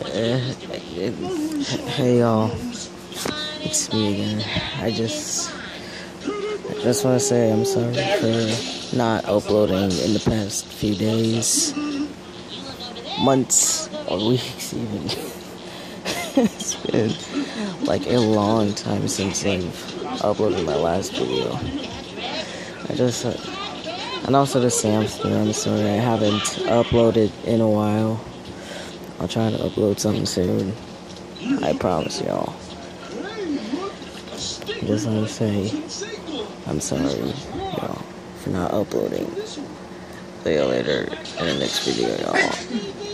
Hey y'all, it's me again. I just want to say I'm sorry for not uploading in the past few days, months, or weeks even. It's been like a long time since I've uploaded my last video. And also the Samster, I'm sorry I haven't uploaded in a while. I'll try to upload something soon. I promise y'all. I just want to say I'm sorry, y'all, for not uploading. See you later in the next video, y'all.